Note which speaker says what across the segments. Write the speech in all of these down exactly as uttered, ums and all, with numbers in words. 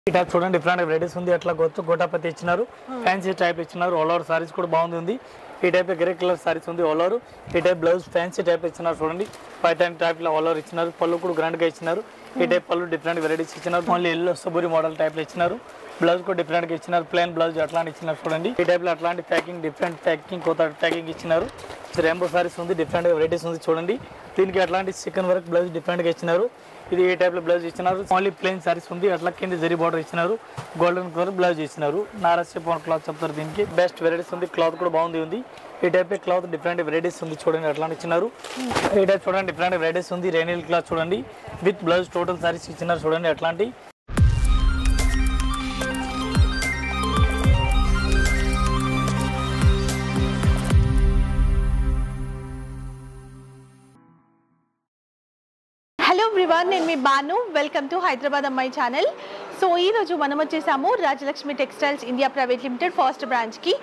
Speaker 1: ఈ టైప్ చూడండి different varieties ఉంది. అట్లా గొత్తు గోటాపతి ఇచ్చినారు, ఫ్యాన్సీ టైప్ ఇచ్చినారు. ఆల్ ఓవర్ సారీస్ కూడా బాగుంది. ఈ టైప్ గ్రే కలర్ సారీస్ ఉంది ఆల్ ఓవర్. ఈ టైప్ బ్లౌజ్ ఫ్యాన్సీ టైప్ ఇచ్చినారు చూడండి. పైథాన్ టైప్ లో ఆల్ ఓవర్ ఇచ్చినారు. పళ్ళు కూడా గ్రాండ్ గా ఇచ్చినారు. ఈ టైప్ పళ్ళు డిఫరెంట్ వెరైటీస్ ఇచ్చినారు. ఓన్లీ ఎల్లో సబూరి మోడల్ టైప్ లో ఇచ్చినారు. బ్లౌజ్ కూడా డిఫరెంట్ గా ఇచ్చినారు. ప్లెయిన్ బ్లౌజ్ అట్లాంటి ఇచ్చినారు చూడండి. ఈ టైప్ లో అట్లాంటి ప్యాకింగ్ డిఫరెంట్ ప్యాకింగ్ కొత్త ప్యాకింగ్ ఇచ్చినారు. రెయిన్బో సారీస్ ఉంది, డిఫరెంట్ వెరైటీస్ ఉంది చూడండి. దీనికి అట్లాంటి చికెన్ వర్క్ బ్లౌజ్ డిఫరెంట్ గా ఇచ్చినారు. ఇది ఏ టైప్ లో బ్లౌజ్ ఇచ్చినారు. ఓన్లీ ప్లెయిన్ సారీస్ ఉంది. అట్లా కింద జరీ బార్డర్ ఇచ్చినారు. గోల్డెన్ కలర్ బ్లౌజ్ ఇచ్చినారు. నారాసిపోన్ క్లాత్ చెప్తారు. దీనికి బెస్ట్ వెరైటీస్ ఉంది. క్లాత్ కూడా బాగుంది ఉంది. ఈ టైప్ క్లాత్ డిఫరెంట్ వెరైటీస్ ఉంది చూడండి. అట్లా ఇచ్చినారు. ఈ టైప్ చూడండి డిఫరెంట్ వెరైటీస్ ఉంది. రేనిల్ క్లాత్ చూడండి విత్ బ్లౌజ్ టోటల్ సారీస్ ఇచ్చినారు చూడండి. అట్లాంటి
Speaker 2: హలో ఎవ్రీవన్, నేను మీ Banu. Welcome to Hyderabad Ammayi channel. So ఈ రోజు మనం వచ్చేసాము Rajalakshmi textiles India private limited first బ్రాంచ్కి.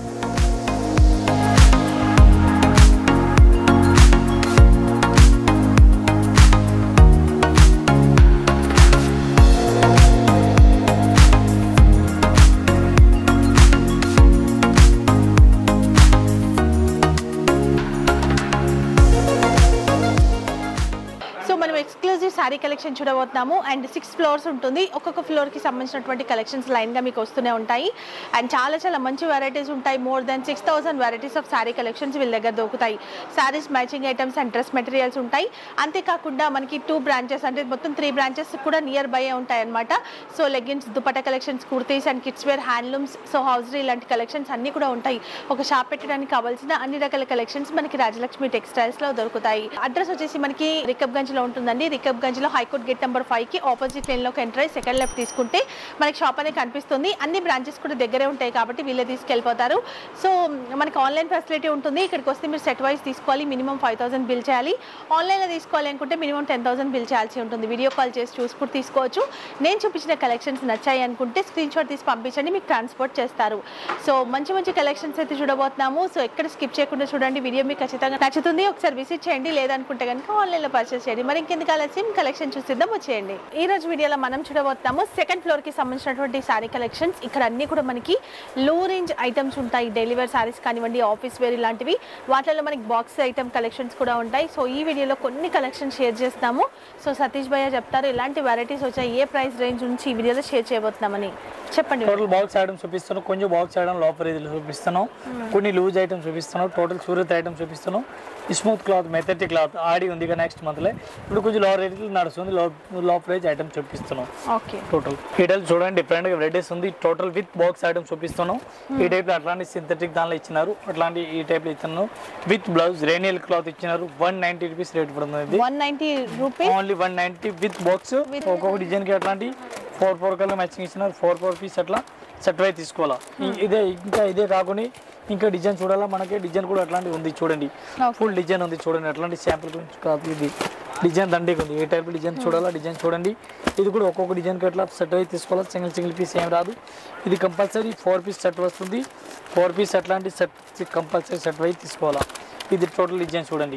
Speaker 2: ఎక్స్క్లూజివ్ సారీ కలెక్షన్ చూడబోతున్నాము. అండ్ సిక్స్ ఫ్లోర్స్ ఉంటుంది. ఒక్కొక్క ఫ్లోర్కి సంబంధించినటువంటి కలెక్షన్స్ లైన్గా మీకు వస్తూనే ఉంటాయి. అండ్ చాలా చాలా మంచి వెరైటీస్ ఉంటాయి. More than six thousand varieties of saree collections వీళ్ళ దగ్గర దొరుకుతాయి. Sarees, matching items and dress materials ఉంటాయి. అంతేకాకుండా మనకి టూ బ్రాంచెస్ అంటే మొత్తం త్రీ బ్రాంచెస్ కూడా నియర్ బై ఉంటాయి అనమాట. So leggings, dupatta collections, kurtis and kids wear, handlooms, so hosiery ఇలాంటి కలెక్షన్స్ అన్నీ కూడా ఉంటాయి. ఒక షాప్ పెట్టడానికి కావాల్సిన అన్ని రకాల కలెక్షన్స్ మనకి రాజలక్ష్మి టెక్స్టైల్స్లో దొరుకుతాయి. అడ్రస్ వచ్చేసి మనకి రికబ్ గంజ్లో ఉంటుందండి. రికబ్ గంజ్లో హైకోర్ట్ గేట్ నెంబర్ ఫైవ్ కి ఆపోజిట్ లైన్ లోకి ఎంటర్ అయ్యి సెకండ్ లెఫ్ట్ తీసుకుంటే మనకి షాప్ అనేది కనిపిస్తుంది. అన్ని బ్రాంచెస్ కూడా దగ్గరే ఉంటాయి కాబట్టి వీళ్ళే తీసుకెళ్ళిపోతారు. సో మనకి ఆన్లైన్ ఫెసిలిటీ ఉంటుంది. ఇక్కడికి వస్తే మీరు సెట్ వైజ్ తీసుకోవాలి. మినిమం ఫైవ్ థౌసండ్ బిల్ చేయాలి. ఆన్లైన్లో తీసుకోవాలి అనుకుంటే మినిమం టెన్ థౌసండ్ బిల్ చేయాల్సి ఉంటుంది. వీడియో కాల్ చేసి చూసుకుంటూ తీసుకోవచ్చు. నేను చూపించిన కలెక్షన్స్ నచ్చాయి అనుకుంటే స్క్రీన్ షాట్ తీసి పంపించండి, మీకు ట్రాన్స్పోర్ట్ చేస్తారు. సో మంచి మంచి కలెక్షన్స్ అయితే చూడబోతున్నాము. సో ఎక్కడ స్కిప్ చేయకుండా చూడండి. వీడియో మీకు ఖచ్చితంగా నచ్చుతుంది. ఒకసారి విజిట్ చేయండి. లేదనుకుంటే కనుక ఆన్లైన్లో పర్చేస్ చేయండి. మరి ఇంకెందుకు ఆలస్యం, కలెక్షన్ చూసిద్దాం, వచ్చేయండి. ఈ రోజు వీడియోలో మనం చూడబోతున్నాము సెకండ్ ఫ్లోర్ కి సంబంధించినటువంటి సారీ కలెక్షన్స్. ఇక్కడ అన్ని కూడా మనకి లో రేంజ్ ఐటమ్స్ ఉంటాయి. డైలీ వేర్ సారీస్ కానివ్వండి, ఆఫీస్ వేర్ ఇలాంటివి. వాటిలో మనకి బాక్స్ ఐటమ్ కలెక్షన్స్ కూడా ఉంటాయి. సో ఈ వీడియోలో కొన్ని కలెక్షన్ షేర్ చేస్తాము. సో సతీష్ భయ్య చెప్తారు ఎలాంటి వెరైటీస్ వచ్చాయి, ఏ ప్రైస్ రేంజ్ నుంచి ఈ వీడియోలో షేర్ చేయబోతున్నామని. చెప్పండి.
Speaker 1: టోటల్ బాక్స్ ఐటమ్స్ చూపిస్తున్నాం. కొంచెం బాక్స్ ఐటమ్ లోపర్ చూపిస్తున్నాం. కొన్ని లూజ్ ఐటమ్స్ చూపిస్తున్నాం. టోటల్ సూరత్ ఐటమ్స్ చూపిస్తున్నాం. స్మూత్ క్లాత్, మెథటిక్ క్లాత్ ఆడి ఉంది ఇక నెక్స్ట్ మంత్లే. ఇప్పుడు కొంచెం లో రేట్ నడుస్తుంది. లో లో ప్రైజ్ ఐటమ్ చూపిస్తున్నాం.
Speaker 2: ఓకే.
Speaker 1: టోటల్ ఈ టైప్ చూడండి డిఫరెంట్ గా వెరైటీస్ ఉంది. టోటల్ విత్ బాక్స్ ఐటమ్ చూపిస్తున్నాం. ఈ టైప్ లో అట్లాంటి సింథటిక్ దానిలో ఇచ్చినారు. అట్లాంటి ఈ టైప్ లో ఇచ్చినారు. విత్ బ్లౌజ్ రేనియల్ క్లాత్ ఇచ్చినారు. వన్ నైన్టీ రూపీస్ రేట్ పడుతుంది.
Speaker 2: One ninety rupees
Speaker 1: only one ninety with box. ఒక్కొక్క డిజైన్ కి అట్లాంటి ఫోర్ ఫోర్ కలర్ మ్యాచింగ్ ఇచ్చినారు. ఫోర్ ఫోర్ పీస్ అట్లా సెట్ వై తీసుకోవాలా. ఇదే ఇంకా ఇదే కాకుండా ఇంకా డిజైన్ చూడాలా. మనకి డిజైన్ కూడా అట్లాంటివి ఉంది చూడండి. ఫుల్ డిజైన్ ఉంది చూడండి. అట్లాంటి శాంపుల్ గురించి కాదు, ఇది డిజైన్ దండికి ఉంది. ఏ టైప్ డిజైన్ చూడాలా. డిజైన్ చూడండి. ఇది కూడా ఒక్కొక్క డిజైన్కి అట్లా సెట్ అయి తీసుకోవాలి. సింగిల్ సింగిల్ పీస్ ఏం రాదు. ఇది కంపల్సరీ ఫోర్ పీస్ సెట్ వస్తుంది. ఫోర్ పీస్ అట్లాంటి సెట్ కంపల్సరీ సెట్ అయి తీసుకోవాలా. ఇది టోటల్ డిజైన్ చూడండి.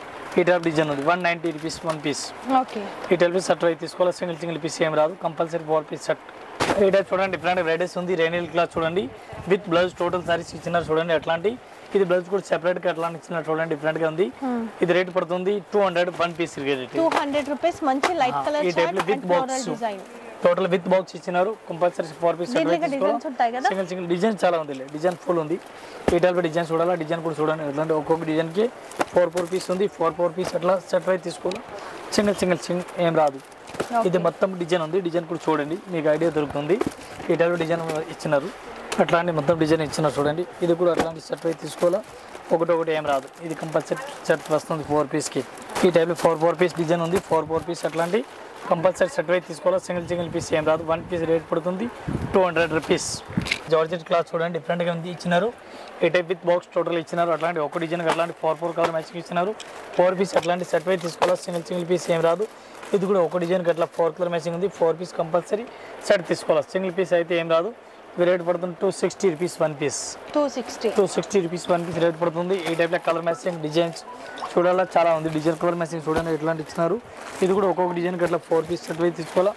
Speaker 1: ఈ టైప్ డిజైన్ ఉంది. One ninety rupees one piece. ఈ టైప్ పీస్ సెట్ అయి తీసుకోవాలి. సింగిల్ సింగిల్ పీస్ ఏం రాదు. Compulsory four piece set. ఈ టైప్ చూడండి డిఫరెంట్ వెరైటీస్ ఉంది. రేనిల్ క్లాత్ చూడండి విత్ బ్లౌజ్ టోటల్ సారీస్ ఇచ్చినారు చూడండి. అట్లాంటి ఇది బ్లౌజ్ కూడా సెపరేట్ గా అట్లా ఇచ్చినారు చూడండి. డిఫరెంట్ గా ఉంది. ఇది రేట్ పడుతుంది two hundred one piece
Speaker 2: two hundred rupees. మంచి లైట్ కలర్
Speaker 1: ఈ type with box total with box ఇచ్చినారు. Compulsory four piece single single design చాలా ఉంది. డిజైన్ ఫుల్ ఉంది. ఈ టైప్ డిజైన్ చూడాలా. డిజైన్ కూడా చూడండి. ఎట్లాంటి ఒక్కొక్క డిజైన్ కి ఫోర్ ఫోర్ పీస్ ఉంది. ఫోర్ ఫోర్ పీస్ అట్లా సెట్ అయి తీసుకోవాలి. సింగిల్ సింగిల్ సింగిల్ ఏం రాదు. ఇది మొత్తం డిజైన్ ఉంది. డిజైన్ కూడా చూడండి, మీకు ఐడియా దొరుకుతుంది. ఈ టైప్ డిజైన్ ఇచ్చినారు. అట్లాంటి మొత్తం డిజైన్ ఇచ్చినారు చూడండి. ఇది కూడా అట్లాంటి సెట్ అయి తీసుకోవాలా. ఒకటి ఒకటి ఏం రాదు. ఇది కంపల్సరీ సెట్ వస్తుంది ఫోర్ పీస్కి. ఈ టైప్లో ఫోర్ ఫోర్ పీస్ డిజైన్ ఉంది. ఫోర్ ఫోర్ పీస్ అట్లాంటి కంపల్సరీ సెట్ అయి తీసుకోవాలా. సింగిల్ సింగిల్ పీస్ ఏం రాదు. వన్ పీస్ రేట్ పడుతుంది two hundred rupees. Georgette cloth చూడండి డిఫరెంట్గా ఉంది. ఇచ్చినారు. ఈ టైప్ విత్ బాక్స్ టోటల్ ఇచ్చినారు. అట్లాంటి ఒక డిజైన్ అట్లాంటి ఫోర్ ఫోర్ కలర్ మ్యాచింగ్ ఇచ్చినారు. ఫోర్ పీస్ అట్లాంటి సెట్ అయి తీసుకోవాలా. సింగిల్ సింగిల్ పీస్ ఏం రాదు. ఇది కూడా ఒక డిజైన్కి అట్లా ఫోర్ కలర్ మ్యాచింగ్ ఉంది. ఫోర్ పీస్ కంపల్సరీ సెట్ తీసుకోవాలి. సింగిల్ పీస్ అయితే ఏం రాదు. రేట్ పడుతుంది two sixty rupees one piece.
Speaker 2: Two sixty
Speaker 1: two sixty rupees one piece rate పడుతుంది. ఈ టైప్లో కలర్ మ్యాచింగ్ డిజైన్స్ చూడాలా చాలా ఉంది. డిజైన్ కలర్ మ్యాచింగ్ చూడండి ఎట్లాంటి ఇచ్చినారు. ఇది కూడా ఒక్కొక్క డిజైన్కి అట్లా ఫోర్ పీస్ సెట్ అయితే తీసుకోవాలా.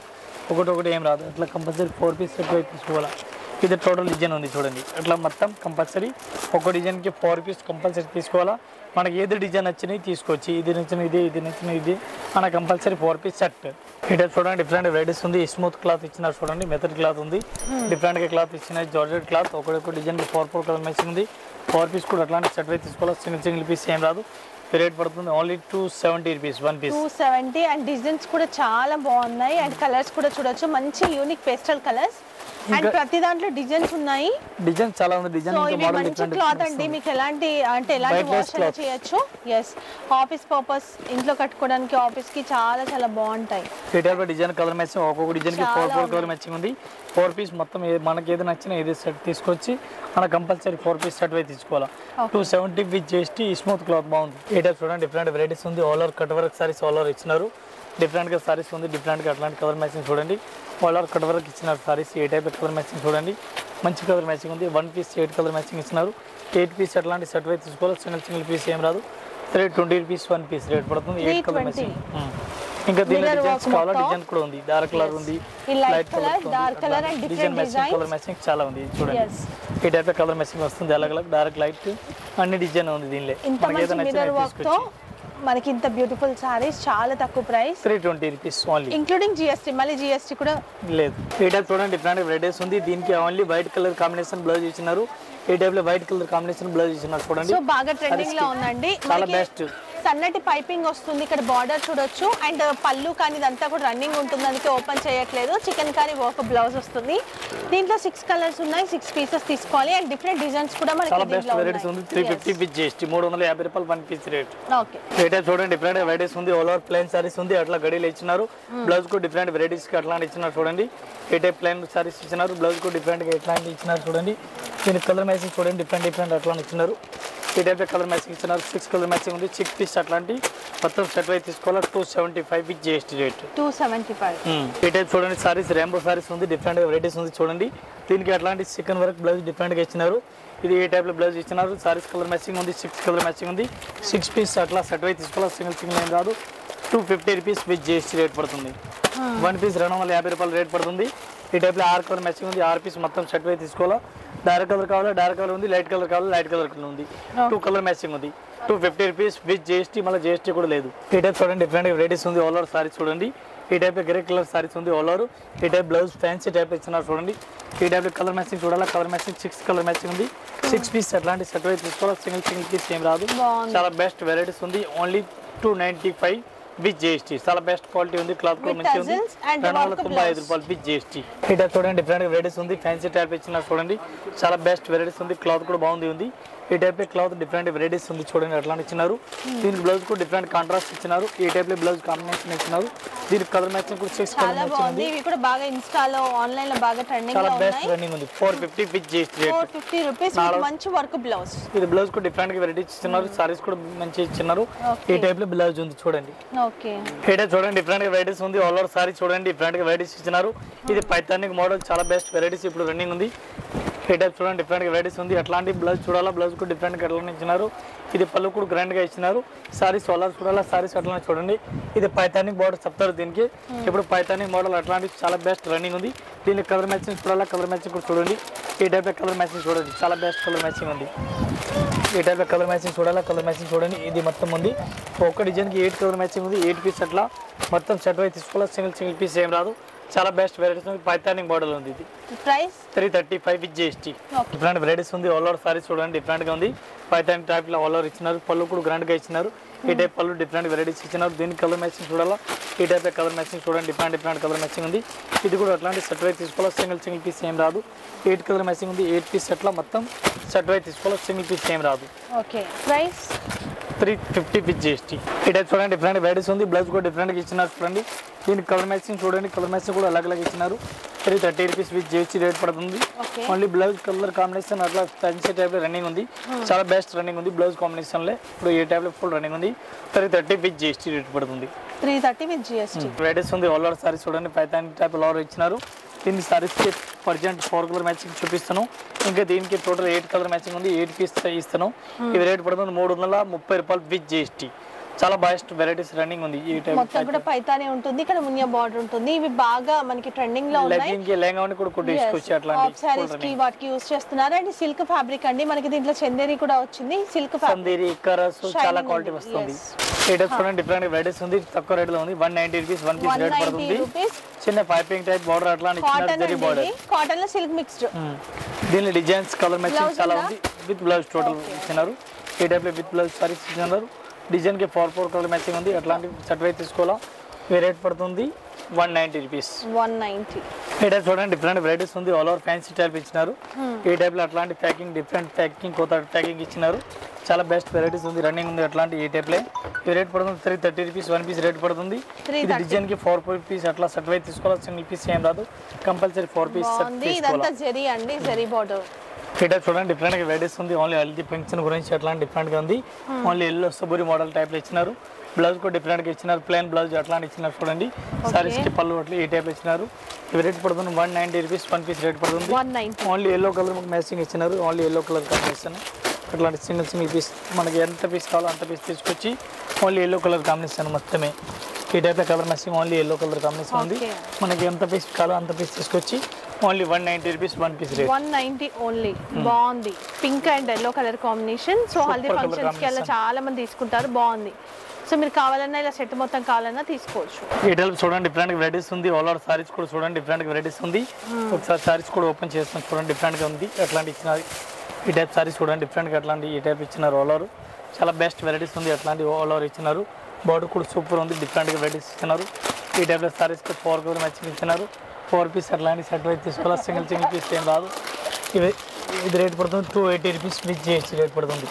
Speaker 1: ఒకటి ఒకటి ఏం రాదు అట్లా కంపల్సరీ ఫోర్ పీస్ సెట్ అయితే తీసుకోవాలా ఇది టోటల్ డిజైన్ ఉంది చూడండి అట్లా మొత్తం కంపల్సరీ ఒక డిజైన్కి ఫోర్ పీస్ కంపల్సరీ తీసుకోవాలా మనకి ఏది డిజైన్ నచ్చినవి తీసుకోవచ్చు ఇది నచ్చిన ఇది ఇది నచ్చిన ఇది మన కంపల్సరీ ఫోర్ పీస్ సెట్ ఇటే చూడండి డిఫరెంట్ వెరైటీస్ ఉంది స్మూత్ క్లాత్ ఇచ్చినారు చూడండి మెథడ్ క్లాత్ ఉంది డిఫరెంట్గా క్లాత్ ఇచ్చిన జార్జెట్ క్లాత్ ఒకటి డిజైన్కి ఫోర్ ఫోర్ కలర్ మ్యాచింగ్ ఉంది ఫోర్ పీస్ కూడా అట్లాంటి సెట్ అయితే తీసుకోవాలి సింగిల్ సింగిల్ పీస్ ఏం రాదు రేట్ పడుతుంది only two seventy rupees one piece
Speaker 2: two seventy and designs కూడా చాలా బాగున్నాయి అండ్ కలర్స్ కూడా చూడొచ్చు మంచి యూనిక్ పేస్టల్ కలర్స్ అండ్ ప్రతి దాంట్లో డిజైన్స్ ఉన్నాయి
Speaker 1: డిజైన్ చాలా ఉంది డిజైన్ ఇంకా మోడల్
Speaker 2: డిఫరెంట్ క్లాత్ అండి మీకు ఎలాంటి అంటే ఎలాంటి వాష్ చేయొచ్చు yes ఆఫీస్ పర్పస్ ఇంట్లో కట్టుకోవడానికి ఆఫీస్ కి చాలా చాలా బాగుంటాయి
Speaker 1: రిటైల్ డిజైన్ కలర్ మ్యాచింగ్ ఒక్కొక్క డిజైన్ కి ఫోర్ ఫోర్ కలర్ మ్యాచింగ్ ఉంది ఫోర్ పీస్ మొత్తం మనకి ఏది నచ్చినా ఏది సెట్ తీసుకొచ్చి మన compulsory four piece set wise తీసుకోవాలా two seventy with GST smooth cloth బాగుంది ఈ టైప్ చూడండి డిఫరెంట్ వెరైటీస్ ఉంది all over cut work sarees all over ఇచ్చినారు డిఫరెంట్గా సారీస్ ఉంది డిఫరెంట్గా అట్లాంటి కలర్ మ్యాచింగ్ చూడండి ఆల్ ఓవర్ కట్ వర్క్ ఇచ్చినారు సారీస్ ఏ టైప్ కలర్ మ్యాచింగ్ చూడండి మంచి కలర్ మ్యాచింగ్ ఉంది one piece eight colour matching ఇచ్చినారు ఎయిట్ పీస్ అట్లాంటి సెట్ వై తీసుకోవాలి సింగిల్ సింగిల్ పీస్ ఏం రాదు rate twenty rupees one piece rate పడుతుంది ఎయిట్ కలర్ మ్యాచింగ్ ఇంకా దీనిలో డిజైన్స్ కావాలా డిజైన్ కూడా ఉంది డార్క్ కలర్ ఉంది light colour
Speaker 2: dark colour and different
Speaker 1: design colour matching చాలా ఉంది చూడండి ఈ టైప్ కలర్ మ్యాచింగ్ వస్తుంది అలాగే డార్క్ లైట్ అన్ని డిజైన్ ఉంది దీనిలో మనకి ఏదైనా నచ్చినా తీసుకోవచ్చు
Speaker 2: మనకి ఇంత బ్యూటిఫుల్ సారీస్ చాలా తక్కువ price
Speaker 1: three twenty rupees only
Speaker 2: including GST మళ్ళీ జిఎస్టీ కూడా
Speaker 1: లేదు ఈ టైప్ చూడండి డిఫరెంట్ వెరైటీస్ ఉంది దీనికి only white colour combination blouse ఇచ్చినారు ఈ టైప్ లో వైట్ కలర్ కాంబినేషన్ బ్లౌజ్ ఇచ్చినారు చూడండి
Speaker 2: సో బాగా ట్రెండింగ్ లో ఉందండి
Speaker 1: చాలా బెస్ట్
Speaker 2: సన్నటి పైపింగ్ వస్తుంది ఇక్కడ బార్డర్ చూడొచ్చు అండ్ పళ్ళు కానీ ఇదంతా కూడా రన్నింగ్ ఉంటుంది అందుకే ఓపెన్ చేయట్లేదు చికెన్ కారీ వర్క్ బ్లౌజ్ వస్తుంది దీంట్లో సిక్స్ కలర్స్ ఉన్నాయి సిక్స్ పీసెస్ తీసుకోవాలి అండ్ డిఫరెంట్ డిజైన్స్ కూడా మనకి
Speaker 1: చాలా బెస్ట్ వెరైటీస్ ఉంది త్రీ ఫిఫ్టీ విత్ జిఎస్టీ మూడు వందల యాభై రూపాయలు one piece rate
Speaker 2: okay
Speaker 1: rate చూడండి డిఫరెంట్ వెరైటీస్ ఉంది ఆల్ ఓవర్ ప్లెయిన్ సారీస్ ఉంది అట్లా గడిలు ఇచ్చినారు బ్లౌజ్ కు డిఫరెంట్ వెరైటీస్ కి అట్లాంటి ఇచ్చినారు చూడండి ఏ టైప్ ప్లెయిన్ సారీస్ ఇచ్చినారు బ్లౌజ్ కు డిఫరెంట్ గా ఎట్లాంటి ఇచ్చినారు చూడండి దీని కలర్ మ్యాచింగ్ చూడండి డిఫరెంట్ డిఫరెంట్ అట్లా ఇచ్చినారు ఈ టైప్ కలర్ మ్యాచింగ్ ఇచ్చినారు సిక్స్ కలర్ మ్యాచింగ్ ఉంది సిక్స్ పీస్ అట్లాంటి మొత్తం సెట్ వై తీసుకోవాలి two seventy five with GST rate
Speaker 2: two seventy five
Speaker 1: ఈ టైప్ చూడండి సారీస్ రెయిన్బో సారీస్ ఉంది డిఫరెంట్ వెరైటీస్ ఉంది చూడండి దీనికి అట్లాంటి చికెన్ వర్క్ బ్లౌజ్ డిఫరెంట్ గా ఇచ్చినారు ఇది ఏ టైప్ లో బ్లౌజ్ ఇచ్చినారు సారీస్ కలర్ మ్యాచింగ్ ఉంది సిక్స్ కలర్ మ్యాచింగ్ ఉంది సిక్స్ పీస్ అట్లా సెట్ వై తీసుకోవాలి సింగిల్ సింగిల్ ఏం కాదు two fifty rupees with GST rate పడుతుంది వన్ పీస్ రెండు వందల యాభై రూపాయలు రేట్ పడుతుంది ఈ టైప్ లో ఆరు కలర్ మ్యాచింగ్ ఉంది ఆరు పీస్ మొత్తం సెట్ వై తీసుకోవాలా డార్క్ కలర్ కావాలా డార్క్ కలర్ ఉంది లైట్ కలర్ కావాలా లైట్ కలర్ ఉంది టూ కలర్ మ్యాచింగ్ ఉంది two fifty rupees with GST మళ్ళీ జిఎస్టీ కూడా లేదు ఈ టైప్ చూడండి డిఫరెంట్ వెరైటీస్ ఉంది ఆల్ ఓవర్ సారీస్ చూడండి ఈ టైప్ గ్రే కలర్ సారీస్ ఉంది ఆల్ ఓవర్ ఈ టైప్ బ్లౌజ్ ఫ్యాన్సీ టైప్ ఇచ్చినారు చూడండి ఈ టైప్ కలర్ మ్యాచింగ్ చూడాలా colour matching six colour matching ఉంది సిక్స్ పీస్ అట్లాంటి సెట్ వై తీసుకోవాలి సింగిల్ సింగిల్ పీస్ ఏం రాదు చాలా బెస్ట్ వెరైటీస్ ఉంది only two ninety five with GST చాలా బెస్ట్ క్వాలిటీ ఉంది క్లాత్ కూడా మంచిగా ఉంది రెండు వందల తొంభై ఐదు రూపాయలు విత్ జిఎస్టీ ఈ టైప్ చూడండి డిఫరెంట్ వెరైటీస్ ఉంది ఫ్యాన్సీ టైప్ ఇచ్చినారు చూడండి చాలా బెస్ట్ వెరైటీస్ ఉంది క్లాత్ కూడా బాగుంది ఉంది ఈ టైప్ క్లాత్ డిఫరెంట్ వెరైటీస్ ఉంది చూడండి అట్లా ఇచ్చినారు దీనికి బ్లౌజ్ కూడా డిఫరెంట్ కాంట్రాస్ట్ ఇచ్చినారు ఈ టైప్ లో బ్లౌజ్ కాంబినేషన్ ఇచ్చినారు దీనికి కలర్ మ్యాచింగ్ కూడా సిక్స్ కలర్ మ్యాచింగ్ ఉంది
Speaker 2: ఇవి కూడా బాగా ఇన్స్టాలో ఆన్లైన్ లో బాగా ట్రెండింగ్
Speaker 1: చాలా బెస్ట్ రన్నింగ్ ఉంది four fifty with GST rate
Speaker 2: four fifty rupees with మంచి వర్క్ బ్లౌజ్
Speaker 1: ఇది బ్లౌజ్ కూడా డిఫరెంట్ గా వెరైటీస్ ఇచ్చినారు సారీస్ కూడా మంచి ఇచ్చినారు ఈ టైప్ లో బ్లౌజ్ ఉంది చూడండి
Speaker 2: ఓకే
Speaker 1: ఈ టైప్ చూడండి డిఫరెంట్ గా వెరైటీస్ ఉంది ఆల్ ఓవర్ సారీ చూడండి డిఫరెంట్ గా వెరైటీస్ ఇచ్చినారు ఇది పైథానిక్ మోడల్ చాలా బెస్ట్ వెరైటీస్ ఇప్పుడు రన్నింగ్ ఉంది ఈ టైప్ చూడండి డిఫరెంట్ గా వెరైటీస్ ఉంది అట్లాంటి బ్లౌజ్ చూడాలా బ్లౌజ్ కూడా డిఫరెంట్ గా అట్లా ఇచ్చినారు ఇది పళ్ళు కూడా గ్రాండ్ గా ఇచ్చినారు సారీస్ ఆల్ ఓవర్ చూడాలా సారీస్ అట్లా చూడండి ఇది పైథానిక్ మోడల్ చెప్తారు దీనికి ఇప్పుడు పైథానిక్ మోడల్ అట్లాంటి చాలా బెస్ట్ రన్నింగ్ ఉంది దీనికి కలర్ మ్యాచింగ్ చూడాలా కలర్ మ్యాచింగ్ కూడా చూడండి ఈ టైప్ కలర్ మ్యాచింగ్ చూడండి చాలా బెస్ట్ కలర్ మ్యాచింగ్ ఉంది ఈ టైప్ కలర్ మ్యాచింగ్ చూడాలా కలర్ మ్యాచింగ్ చూడండి ఇది మొత్తం ఉంది ఒక్క డిజైన్కి ఎయిట్ కలర్ మ్యాచింగ్ ఉంది ఎయిట్ పీస్ అట్లా మొత్తం సెట్ వై తీసుకోవాలి సింగిల్ సింగిల్ పీస్ ఏం రాదు చాలా బెస్ట్ వెరైటీస్ ఉంది పైథానిక్ మోడల్ ఉంది ఇది
Speaker 2: price
Speaker 1: three thirty five with GST different varieties ఉంది ఆల్ ఓవర్ సారీస్ చూడండి డిఫరెంట్ గా ఉంది పైథానిక్ టైప్ లో ఆల్ ఓవర్ ఇచ్చినారు పళ్ళు కూడా గ్రాండ్ గా ఇచ్చినారు ఈ టైప్ పళ్ళు డిఫరెంట్ వెరైటీస్ ఇచ్చినారు దీనికి కలర్ మ్యాచింగ్ చూడాలా ఈ టైప్ కలర్ మ్యాచింగ్ చూడండి డిఫరెంట్ డిఫరెంట్ కలర్ మ్యాచింగ్ ఉంది ఇది కూడా అట్లాంటి సెట్ వై తీసుకోవాలి సింగిల్ సింగిల్ పీస్ ఏం రాదు ఎయిట్ కలర్ మ్యాచింగ్ ఉంది ఎయిట్ పీస్ అట్లా మొత్తం సెట్ వై తీసుకోవాలి సింగిల్ పీస్ ఏం రాదు
Speaker 2: okay price
Speaker 1: three fifty with GST ఈ టైప్ చూడండి డిఫరెంట్ వెరైటీస్ ఉంది బ్లౌజ్ కూడా డిఫరెంట్గా ఇచ్చినారు చూడండి దీనికి కలర్ మ్యాచింగ్ చూడండి కలర్ మ్యాచింగ్ కూడా అలాగ అలాగ ఇచ్చినారు three thirty rupees with GST rate పడుతుంది ఓన్లీ బ్లౌజ్ కలర్ కాంబినేషన్ అట్లా ఫ్యాన్సీ టైప్ లో రన్నింగ్ ఉంది చాలా బెస్ట్ రన్నింగ్ ఉంది బ్లౌజ్ కాంబినేషన్ లో ఇప్పుడు ఏ టైప్ లో ఫుల్ రన్నింగ్ ఉంది three thirty with GST rate పడుతుంది
Speaker 2: three thirty with GST
Speaker 1: varieties ఉంది ఆల్ ఓవర్ సారీస్ చూడండి పైథానిక్ టైప్ ఆల్ ఓవర్ ఇచ్చినారు దీన్ని సారీస్కి పర్జెంట్ ఫోర్ కలర్ మ్యాచింగ్ చూపిస్తాను ఇంకా దీనికి టోటల్ ఎయిట్ కలర్ మ్యాచింగ్ ఉంది ఎయిట్ పీస్ ఇస్తాను ఇది రేట్ పడుతుంది మూడు వందల ముప్పై రూపాయలు విత్ జిఎస్టీ చాలా బెస్ట్ వెరైటీస్ రన్నింగ్ ఉంది ఈ టైప్
Speaker 2: మొత్తం కూడా పైతానే ఉంటుంది ఇక్కడ మునియా బార్డర్ ఉంటుంది ఇవి బాగా మనకి ట్రెండింగ్ లో ఉన్నాయి
Speaker 1: లెగ్గింగ్ కి లెహంగా కూడా కుట్టి తీసుకొచ్చి అట్లాంటి
Speaker 2: ఆఫ్ సారీస్ కి వాటికి యూస్ చేస్తున్నారు అండ్ సిల్క్ ఫ్యాబ్రిక్ అండి మనకి దీంట్లో చందేరి కూడా వచ్చింది సిల్క్ ఫ్యాబ్రిక్
Speaker 1: చందేరి కరస్ చాలా క్వాలిటీ వస్తుంది ఈ టైప్ చూడండి డిఫరెంట్ వెరైటీస్ ఉంది తక్కువ రేట్ లో ఉంది one ninety rupees one piece rate పడుతుంది చిన్న పైపింగ్ టైప్ బార్డర్ అట్లాంటి ఇచ్చిన జరీ బార్డర్
Speaker 2: కాటన్ లో సిల్క్ మిక్స్డ్
Speaker 1: దీని డిజైన్స్ కలర్ మ్యాచింగ్ చాలా ఉంది విత్ బ్లౌజ్ టోటల్ ఇచ్చినారు ఈ టైప్ లో విత్ బ్లౌజ్ సారీస్ ఇచ్చినారు డిజైన్ కి ఫోర్ ఫోర్ కలర్ మ్యాచింగ్ ఉంది అట్లాంటి సర్టిఫైడ్ తీసుకోవాలా ఈ రేట్ పడుతుంది one ninety rupees
Speaker 2: one ninety
Speaker 1: ఈ టైప్ చూడండి డిఫరెంట్ వెరైటీస్ ఉంది ఆల్ ఓవర్ ఫ్యాన్సీ టైప్ ఇచ్చినారు ఈ టైప్ లో అట్లాంటి ప్యాకింగ్ డిఫరెంట్ ప్యాకింగ్ కొత్త ప్యాకింగ్ ఇచ్చినారు చాలా బెస్ట్ వెరైటీస్ ఉంది రన్నింగ్ ఉంది అట్లాంటి ఈ టైప్ లో ఈ రేట్ పడుతుంది three thirty rupees one piece rate పడుతుంది ఇది డిజైన్ కి ఫోర్ ఫోర్ పీస్ అట్లా సర్టిఫైడ్ తీసుకోవాలి సింగిల్ పీస్ ఏం రాదు కంపల్సరీ ఫోర్ పీస్
Speaker 2: ఇదంతా జరీ అండి జరీ బార్డర్
Speaker 1: ఈ టైప్ చూడండి డిఫరెంట్ గా వెరైటీస్ ఉంది ఓన్లీ హల్దీ ఫంక్షన్ గురించి అట్లాంటి డిఫరెంట్ గా ఉంది ఓన్లీ ఎల్లో సబూరి మోడల్ టైప్ లో ఇచ్చినారు బ్లౌజ్ కూడా డిఫరెంట్ గా ఇచ్చినారు ప్లెయిన్ బ్లౌజ్ అట్లాంటి ఇచ్చినారు చూడండి సారీస్ కి పళ్ళు అట్లా ఈ టైప్ ఇచ్చినారు ఈ రేట్ పడుతుంది one ninety rupees one piece rate పడుతుంది ఓన్లీ ఎల్లో కలర్ మ్యాచింగ్ ఇచ్చినారు ఓన్లీ ఎల్లో కలర్ కాంబినేషన్ అట్లాంటి సింగిల్ సింగిల్ పీస్ మనకి ఎంత పీస్ కావాలో అంత పీస్ తీసుకొచ్చి ఓన్లీ ఎల్లో కలర్ కాంబినేషన్ మొత్తమే ఈ type colour matching only yellow colour combination ఉంది మనకి ఎంత పీస్ కావాలో అంత పీస్ తీసుకొచ్చి only one ninety rupees one piece rate
Speaker 2: one ninety only బాగుంది pink and yellow colour combination so haldi functions కి అలా చాలా మంది తీసుకుంటారు బాగుంది సో మీరు కావాలన్నా ఇలా సెట్ మొత్తం కావాలన్నా తీసుకోవచ్చు
Speaker 1: ఈ టైప్ చూడండి డిఫరెంట్ వెరైటీస్ ఉంది ఆల్ ఓవర్ సారీస్ కూడా చూడండి డిఫరెంట్ వెరైటీస్ ఉంది ఒకసారి సారీస్ కూడా ఓపెన్ చేస్తాం చూడండి డిఫరెంట్ గా ఉంది అట్లాంటి ఇచ్చినారు ఈ టైప్ సారీస్ చూడండి డిఫరెంట్ గా అట్లాంటి ఈ టైప్ ఇచ్చినారు ఆల్ ఓవర్ చాలా బెస్ట్ వెరైటీస్ ఉంది అట్లాంటి ఆల్ ఓవర్ ఇచ్చినారు బార్డర్ కూడా సూపర్ ఉంది డిఫరెంట్ గా వెరైటీస్ ఇచ్చినారు ఈ టైప్ సారీస్ కి ఫోర్ కలర్ మ్యాచింగ్ ఇచ్చినారు ఫోర్ పీస్ అట్లాంటి సెట్ అయితే తీసుకోవాలి సింగిల్ సింగిల్ పీస్ ఏం రాదు ఇవి ఇది రేట్ పడుతుంది two eighty rupees with GST rate పడుతుంది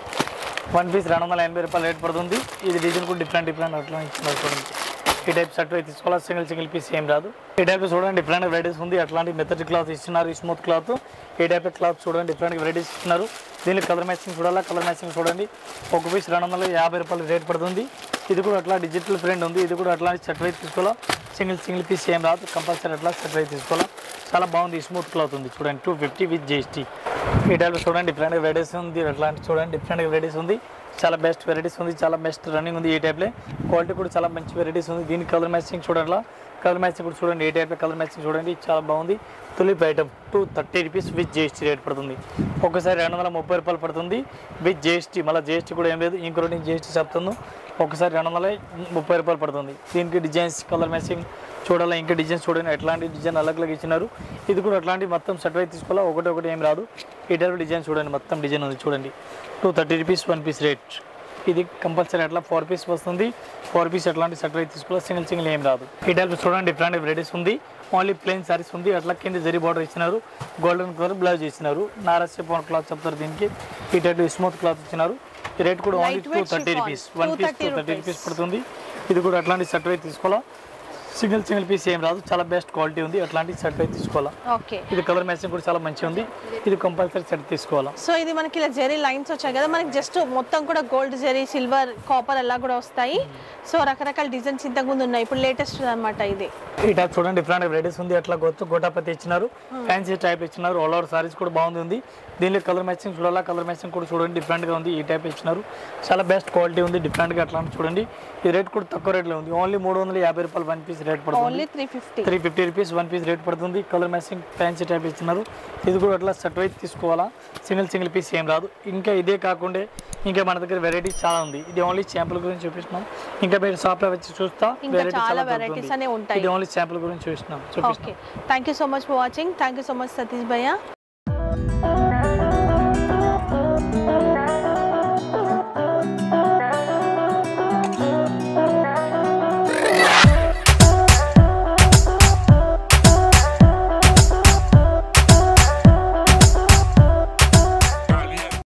Speaker 1: వన్ పీస్ రెండు వందల ఎనభై రూపాయలు రేట్ పడుతుంది ఇది డిజైన్ కూడా డిఫరెంట్ డిఫరెంట్ అట్లా ఇచ్చినారు చూడండి ఈ టైప్ సెట్ అయితే తీసుకోవాలి సింగిల్ సింగిల్ పీస్ ఏం రాదు ఈ టైప్ చూడండి డిఫరెంట్ వెరైటీస్ ఉంది అట్లాంటి మెథడ్ క్లాత్ ఇస్తున్నారు స్మూత్ క్లాత్ ఈ టైప్ క్లాత్ చూడండి డిఫరెంట్ వెరైటీస్ ఇస్తున్నారు దీనికి కలర్ మ్యాచింగ్ చూడాలా కలర్ మ్యాచింగ్ చూడండి ఒక పీస్ రెండు వందల యాభై రూపాయలు రేట్ పడుతుంది ఇది కూడా అట్లా డిజిటల్ ప్రింట్ ఉంది ఇది కూడా అట్లాంటి సెట్ అయితే తీసుకోవాలా సింగిల్ సింగిల్ పీస్ ఏం రాదు కంపల్సరీ అట్లా సెట్ అయితే తీసుకోవాలా చాలా బాగుంది స్మూత్ క్లాత్ ఉంది చూడండి టూ ఫిఫ్టీ విత్ జిఎస్టీ ఈ టైప్ చూడండి డిఫరెంట్ వెరైటీస్ ఉంది అట్లాంటి చూడండి డిఫరెంట్ వెరైటీస్ ఉంది చాలా బెస్ట్ వెరైటీస్ ఉంది చాలా బెస్ట్ రన్నింగ్ ఉంది ఈ టైప్లో క్వాలిటీ కూడా చాలా మంచి వెరైటీస్ ఉంది దీనికి కలర్ మ్యాచింగ్ చూడాలా కలర్ మ్యాచింగ్ కూడా చూడండి ఈ టైప్లో కలర్ మ్యాచింగ్ చూడండి చాలా బాగుంది tulip item two thirty rupees with GST rate పడుతుంది ఒకసారి రెండు వందల ముప్పై రూపాయలు పడుతుంది విత్ జిఎస్టీ మళ్ళీ జిఎస్టీ కూడా ఏం లేదు ఇంకో రెండు జిఎస్టీ చెప్తాను ఒకసారి రెండు వందల ముప్పై రూపాయలు పడుతుంది దీనికి డిజైన్స్ కలర్ మ్యాచింగ్ చూడాలా ఇంకా డిజైన్స్ చూడండి ఎట్లాంటి డిజైన్ అలగ్ అలగ్ ఇచ్చినారు ఇది కూడా అట్లాంటి మొత్తం సెట్ అయితే తీసుకోవాలా ఒకటి ఒకటి ఏం రాదు ఈ టైప్ డిజైన్ చూడండి మొత్తం డిజైన్ ఉంది చూడండి two thirty rupees one piece rate ఇది కంపల్సరీ అట్లా ఫోర్ పీస్ వస్తుంది ఫోర్ పీస్ ఎట్లాంటి సెట్ అయితే తీసుకోవాలి సింగిల్ సింగిల్ ఏం రాదు ఈ టైప్ చూడండి డిఫరెంట్ వెరైటీస్ ఉంది ఓన్లీ ప్లెయిన్ సారీస్ ఉంది అట్లా కింద జరీ బార్డర్ ఇచ్చినారు గోల్డెన్ కలర్ బ్లౌజ్ ఇచ్చినారు నారస్ క్లాత్ చెప్తారు దీనికి ఈ టైప్ స్మూత్ క్లాత్ ఇచ్చినారు ఈ రేట్ కూడా only two thirty rupees one piece two thirty rupees పడుతుంది ఇది కూడా అట్లాంటి సెట్ అయితే తీసుకోవాలా సింగిల్ సింగిల్ పీస్ ఏం రాదు చాలా బెస్ట్ క్వాలిటీ ఉంది అట్లాంటి సెట్ అయితే తీసుకోవాలా
Speaker 2: ఓకే
Speaker 1: ఇది కలర్ మ్యాచింగ్ కూడా చాలా మంచిగా ఉంది ఇది కంపల్సరీ సెట్ తీసుకోవాలా
Speaker 2: సో ఇది మనకి ఇలా జెరీ లైన్స్ వచ్చాయి కదా మనకి జస్ట్ మొత్తం కూడా గోల్డ్ జెరీ సిల్వర్ కాపర్ అలా కూడా వస్తాయి సో రకరకాల డిజైన్స్ ఇంతకు ముందు ఉన్నాయి ఇప్పుడు లేటెస్ట్ అన్నమాట ఇది
Speaker 1: ఈ టైప్ చూడండి డిఫరెంట్ వెరైటీస్ ఉంది అట్లా గొత్తు గోటాపతి ఇచ్చినారు ఫ్యాన్సీ టైప్ ఇచ్చినారు ఆల్ ఓవర్ సారీస్ కూడా బాగుంది దీనిలో కలర్ మ్యాచింగ్ చూడాలా కలర్ మ్యాచింగ్ కూడా చూడండి డిఫరెంట్గా ఉంది ఈ టైప్ ఇచ్చినారు చాలా బెస్ట్ క్వాలిటీ ఉంది డిఫరెంట్గా అట్లా చూడండి ఈ రేట్ కూడా తక్కువ రేట్లో ఉంది ఓన్లీ మూడు వందల యాభై రూపాయలు వన్ పీస్ రేట్ పడుతుంది three fifty rupees one piece rate పడుతుంది కలర్ మ్యాచింగ్ ఫ్యాన్సీ టైప్ ఇచ్చినారు ఇది కూడా అట్లా సెట్ అయితే తీసుకోవాలా సింగిల్ సింగిల్ పీస్ ఏం రాదు ఇంకా ఇదే కాకుండా ఇంకా మన దగ్గర వెరైటీస్ చాలా ఉంది ఇది ఓన్లీ శాంపుల్ గురించి చూపిస్తున్నాం ఇంకా మీరు షాప్ లో వచ్చి చూస్తా
Speaker 2: వెరైటీస్ అనే ఉంటాయి
Speaker 1: ఇది ఓన్లీ శాంపుల్ గురించి చూపిస్తున్నాం చూపిస్తాం
Speaker 2: thank you so much for watching thank you so much Satish భయ్య